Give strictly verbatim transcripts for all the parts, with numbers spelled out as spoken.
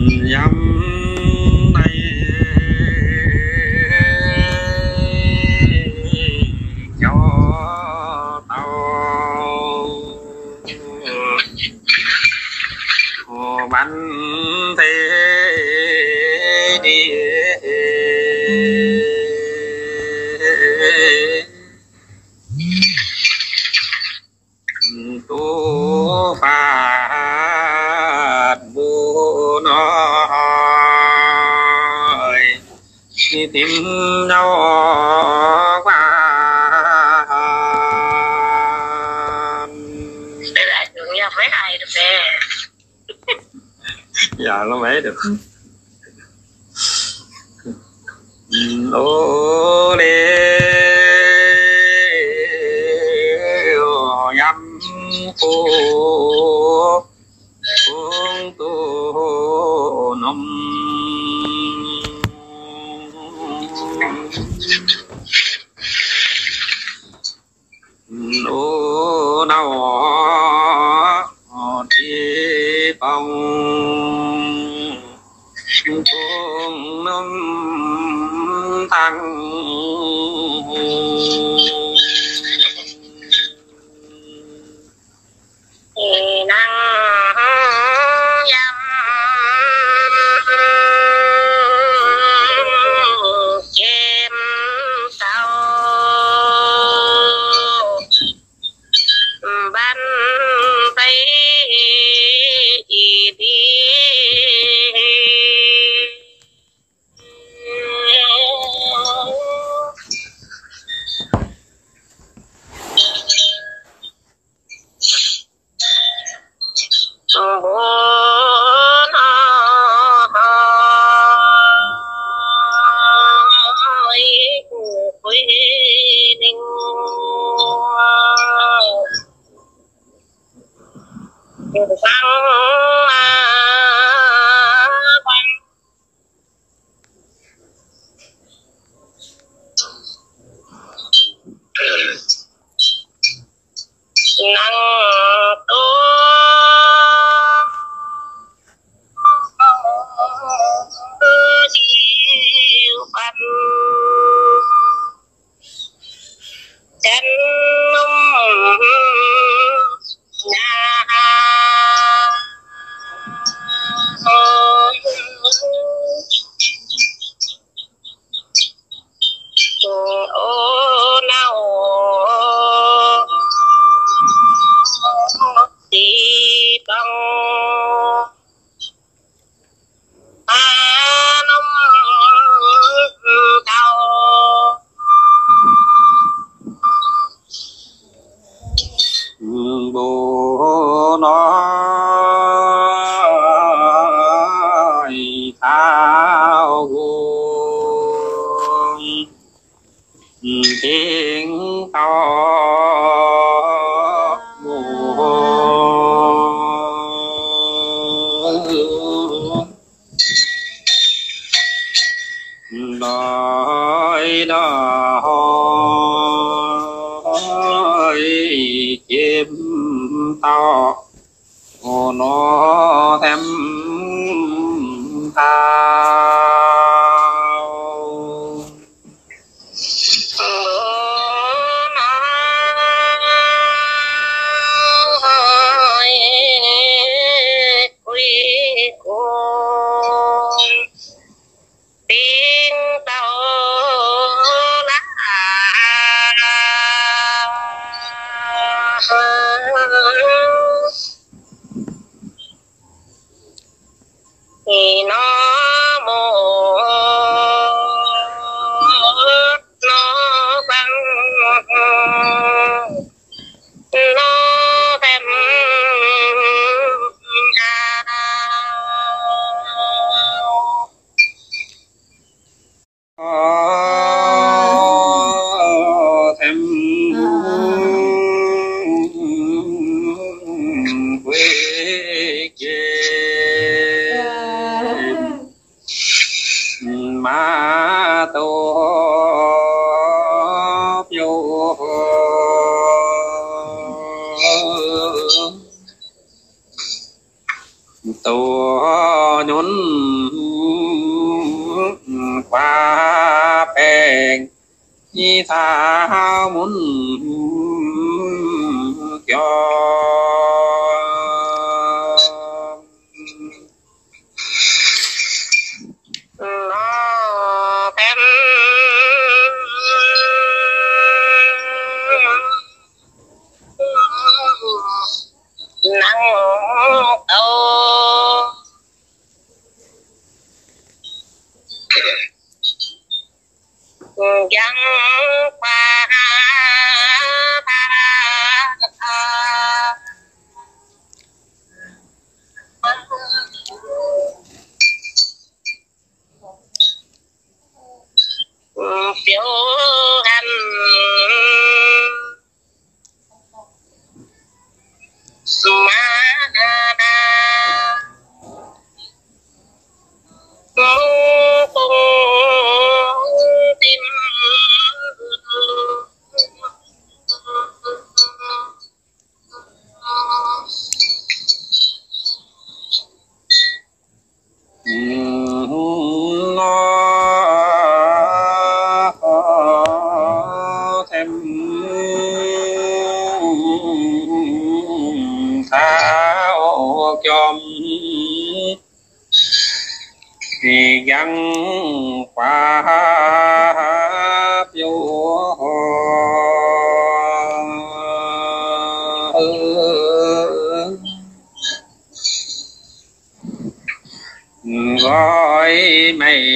dâm này cho tao bắn thế đi tu phạt vô nói tìm nhau qua đây lại được nha mấy ai được nè giờ nó mấy được ô đê nhắm cô cung tu nông ô nào đi bông cung nông thăng năng dâm chém tàu ban tay đi bốn hỏi quy định sang quan năng tu siêu văn chân nông nhà ô nào đi bằng à nông tàu bố nói thao gồm tiếng to đói đói chim to nó thêm thao tiếng tàu lá thì nó một nó băng nó thêm thêm quê chê má tô vô tô nhốn Nhi tha muốn cho nó thêm nắng đâu dân qua phiếu hành mà cùng tim nó thêm tháo chom thì dân qua phiếu gọi mày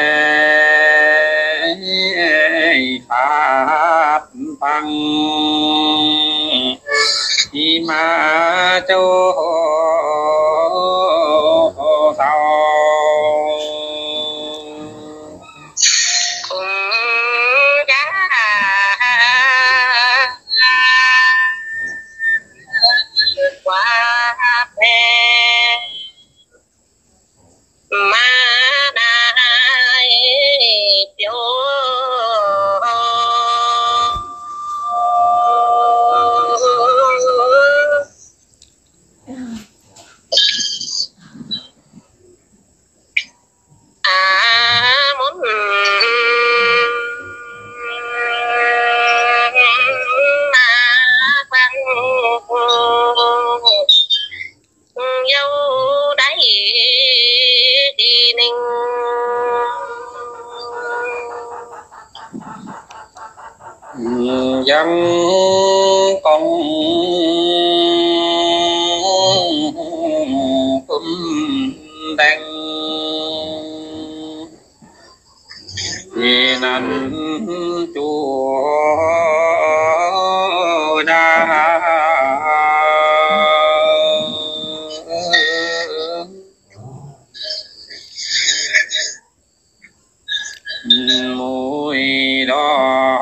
pháp bằng khi mà châu sao cùng giá qua về mà đại biểu à muốn mà bằng dâu đáy đi ninh dân con cũng đang vì nên chúa đã mùi đó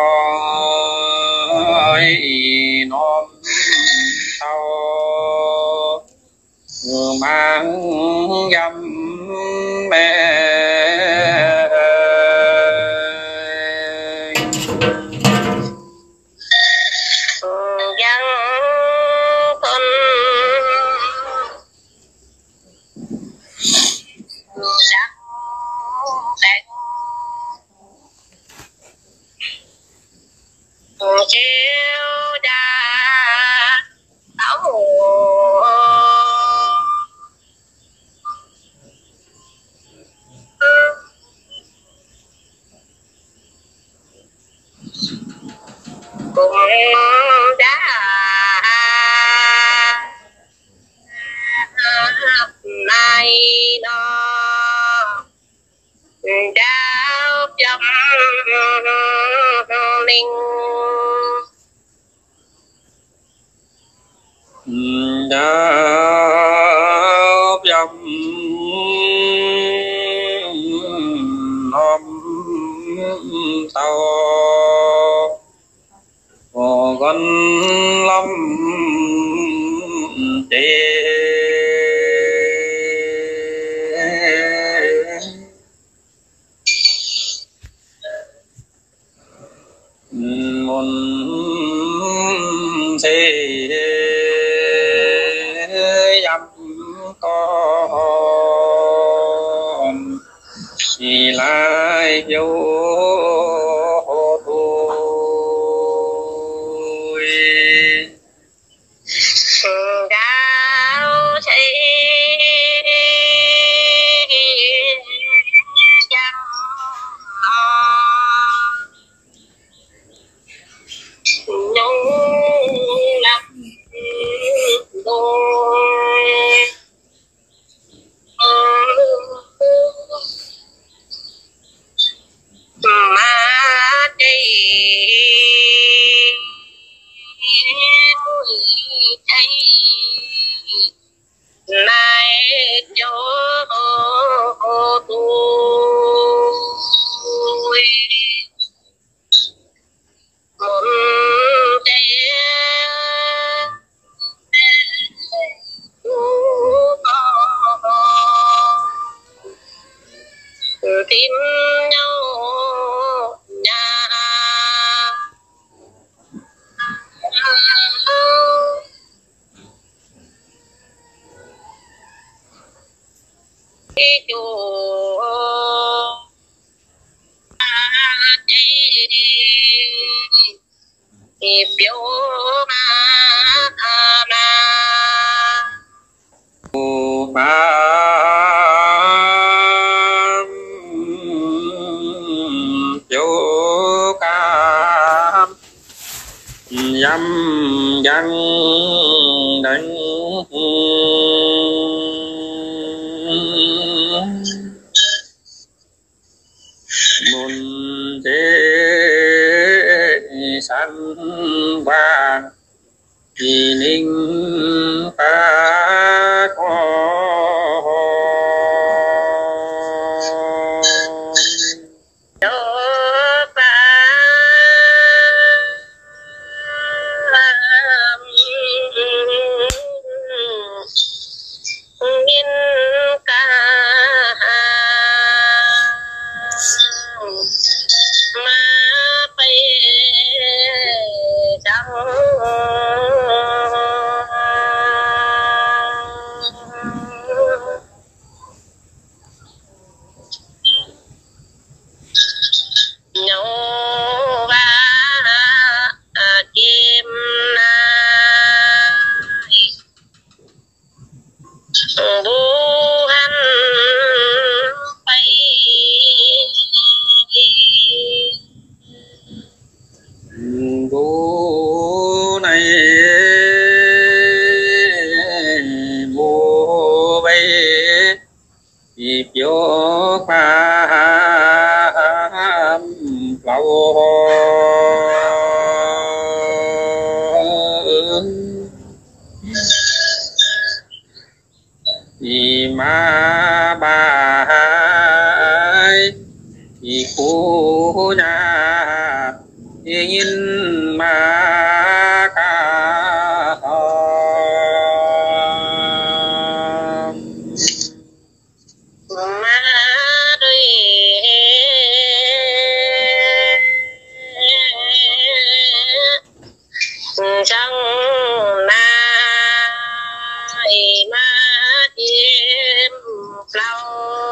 non sau mang dâm mẹ dân con sắc đẹp chiều đã táo cùng đã nay nó đau trong linh đáp dâm nom sau con lâm tê môn xe dâm con thì lại vô tìm nhau nhà khi chủ thì biểu mà na ba chỗ cam dâm dân đánh môn thế sanh vàng thì ninh phá con đô ba nghiên ca ma bay trắng nhau ba kim bu hắn bay bố này bố bay thì chỗ pha lâu thì ma bà thì cô nhà thì nhìn mà ca ma đôi trong nai ma im lâu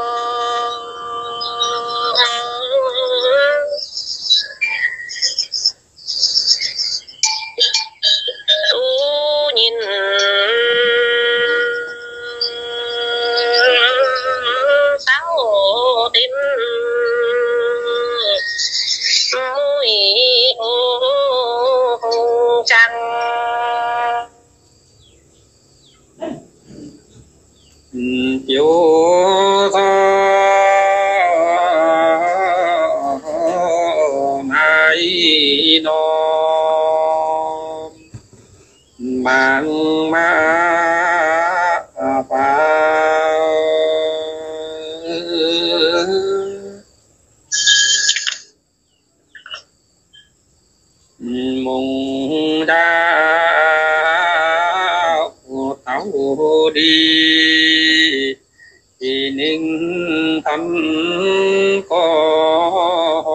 tu nhìn sáu tim mũi ô trăng chiều gió mai nó mang ma phá mùng đao tàu đi thì ninh thăm có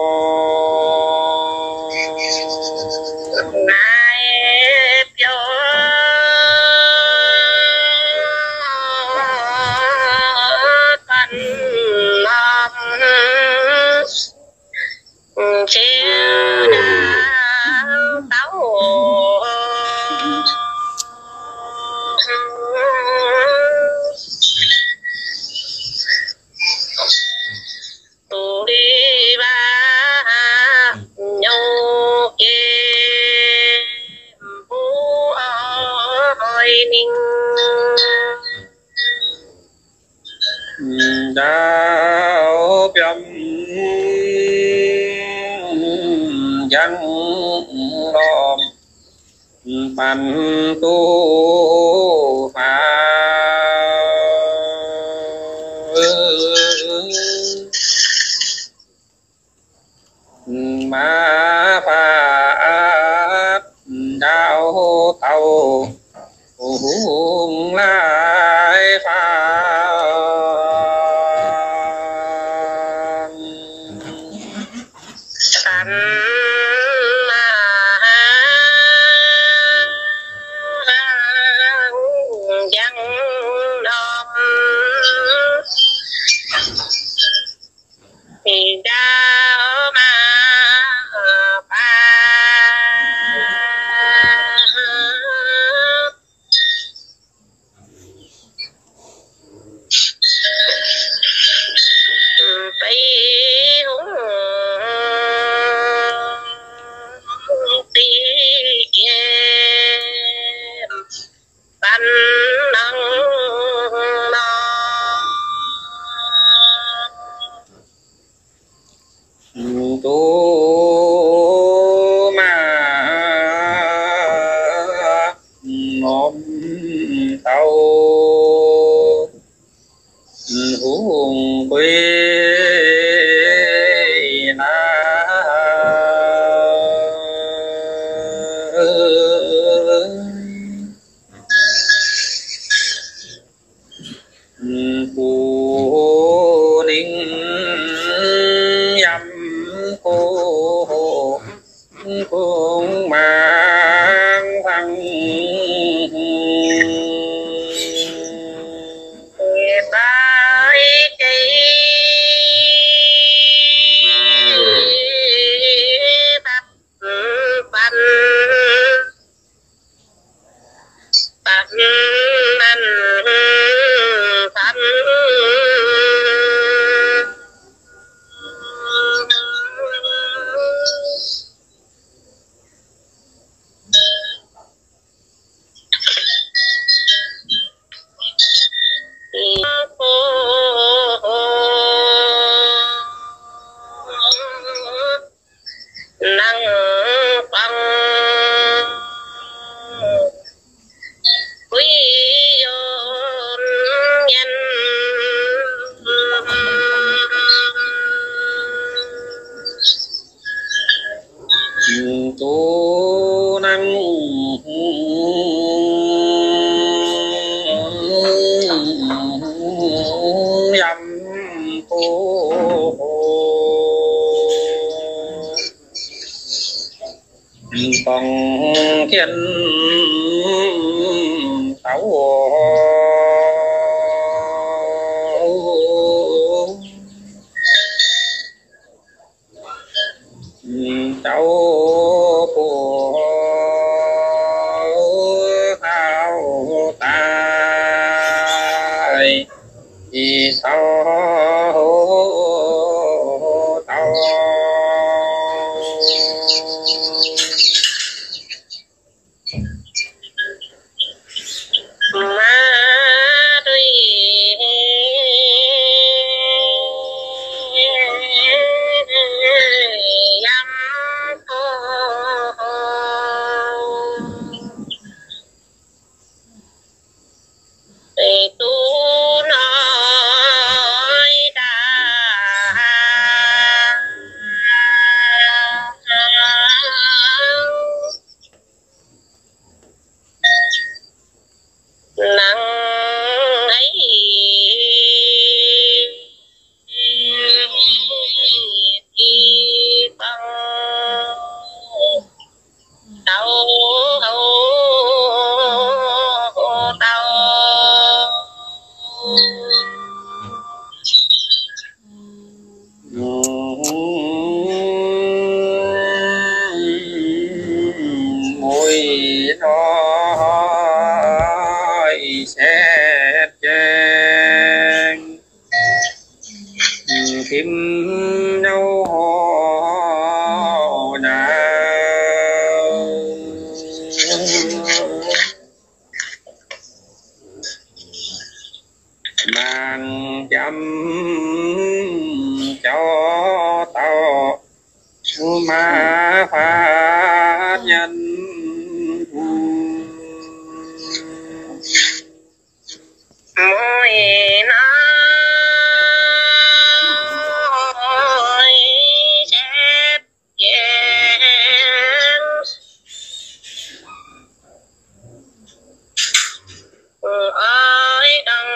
ngài biểu thân lòng chiếu đào táo tu đi ba nhau kia phú ơi ninh đạo bầm dân đòm bàn tu phá ma phá đạo tàu hùng lại phá tu ma nôm tàu hùng quê na cô ninh nhâm cô cũng mang thăng bài cây bắp bánh bắp ăn bánh năng bằng quý ôn nhân tu năng nhâm cô còn thiên tấu cháu của hao tài thì sao tao ma đuôi nhắm cô để tu nói đã nắng ấy đi bằng đau hầu đau môi nói xét chén kim nhau họ nào mang chăm cho tao ma phát nhân môi nói xét chén ơi đằng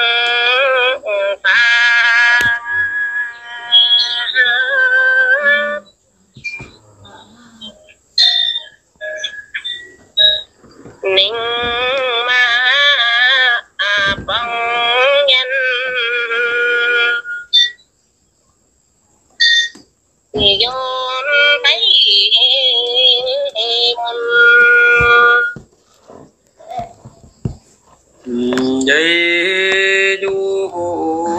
pha ninh ma bằng nhân dồn thấy dây du hồ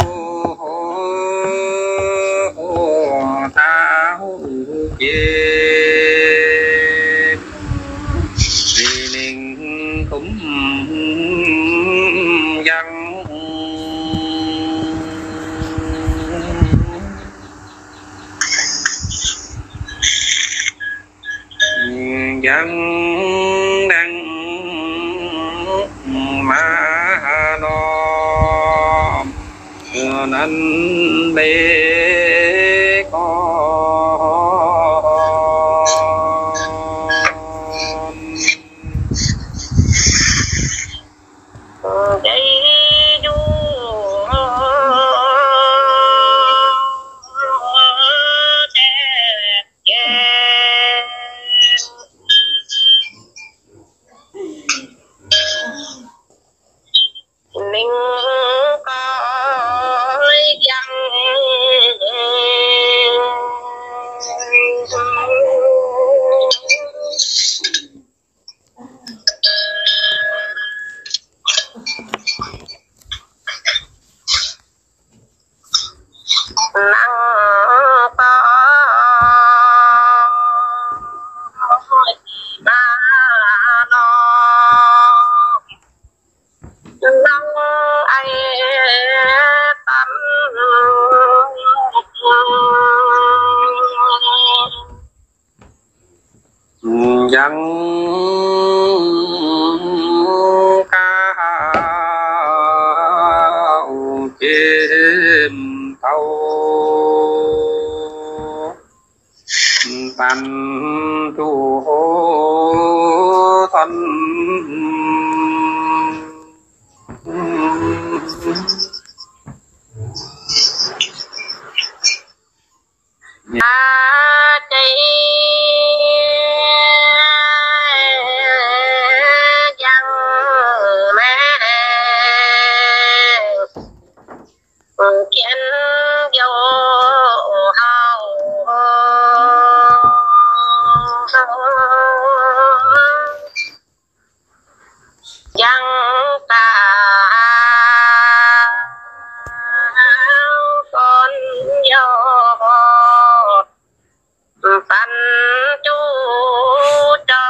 thao kia vì mình cũng dân dân đăng ma nó nên bê con đây du mình có dân nắng to na nó nắng ai tâm dân cao chim thâu tàn tu thân à chị dân mẹ kiến vô hậu dân ta con vô phân chú cho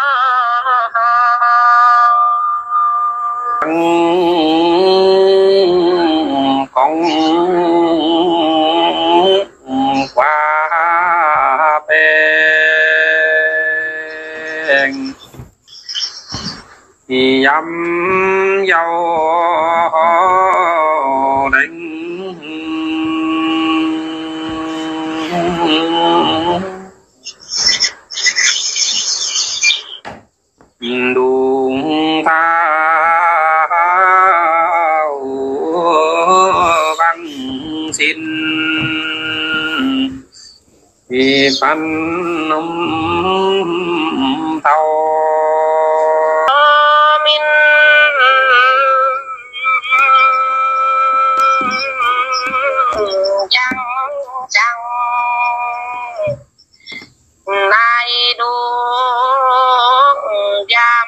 con qua bên thì dâm dâu đánh đuông thao văn xin vì phân nông tàu mình chẳng chẳng nay đu giam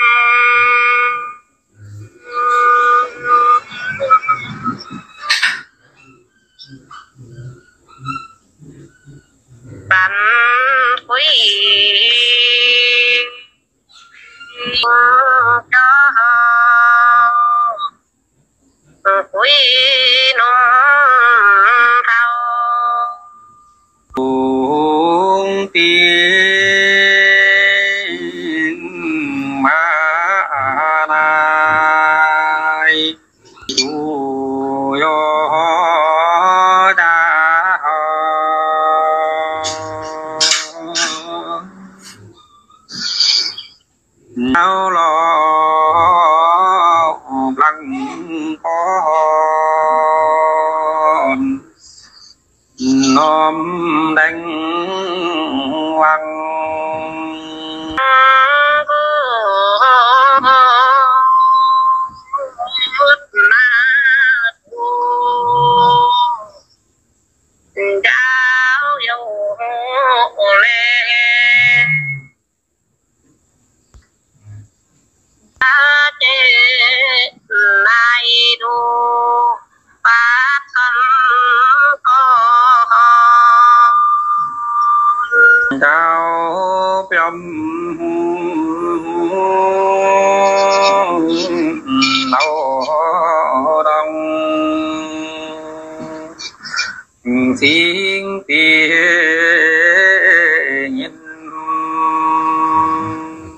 tận quý cho quý nông thao uống tiền ma này dù yo đã nào lo lăng con nom đánh lăng giáo dầu lên ta chế này đu phát thân con cao piom nâu đông thiên tiên nhìn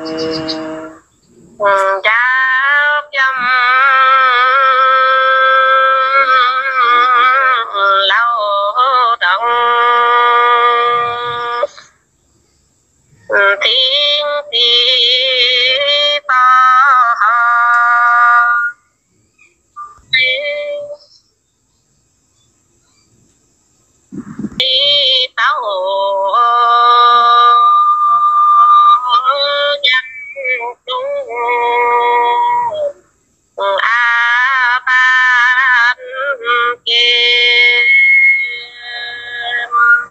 giáo chăm lâu động thiên địa